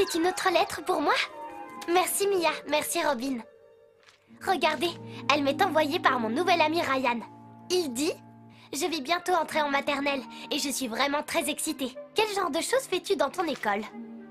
c'est une autre lettre pour moi? Merci Mia, merci Robin. Regardez, elle m'est envoyée par mon nouvel ami Ryan. Il dit: je vais bientôt entrer en maternelle et je suis vraiment très excitée. Quel genre de choses fais-tu dans ton école?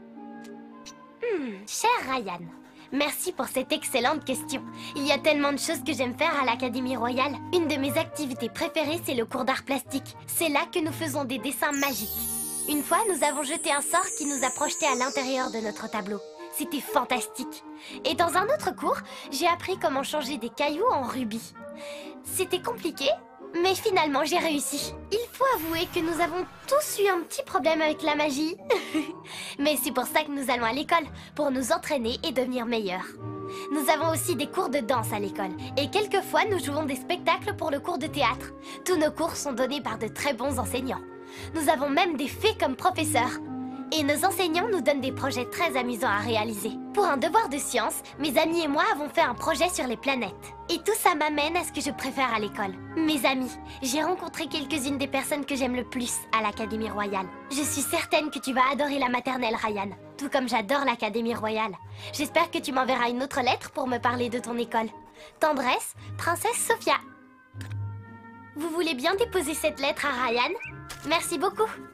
Cher Ryan, merci pour cette excellente question. Il y a tellement de choses que j'aime faire à l'Académie Royale. Une de mes activités préférées, c'est le cours d'art plastique. C'est là que nous faisons des dessins magiques. Une fois, nous avons jeté un sort qui nous a projetés à l'intérieur de notre tableau. C'était fantastique. Et dans un autre cours, j'ai appris comment changer des cailloux en rubis. C'était compliqué, mais finalement j'ai réussi. Il faut avouer que nous avons tous eu un petit problème avec la magie. Mais c'est pour ça que nous allons à l'école, pour nous entraîner et devenir meilleurs. Nous avons aussi des cours de danse à l'école. Et quelquefois, nous jouons des spectacles pour le cours de théâtre. Tous nos cours sont donnés par de très bons enseignants. Nous avons même des fées comme professeurs. Et nos enseignants nous donnent des projets très amusants à réaliser. Pour un devoir de science, mes amis et moi avons fait un projet sur les planètes. Et tout ça m'amène à ce que je préfère à l'école. Mes amis. J'ai rencontré quelques-unes des personnes que j'aime le plus à l'Académie Royale. Je suis certaine que tu vas adorer la maternelle, Ryan. Tout comme j'adore l'Académie Royale. J'espère que tu m'enverras une autre lettre pour me parler de ton école. Tendresse, Princesse Sophia. Vous voulez bien déposer cette lettre à Ryan? Merci beaucoup.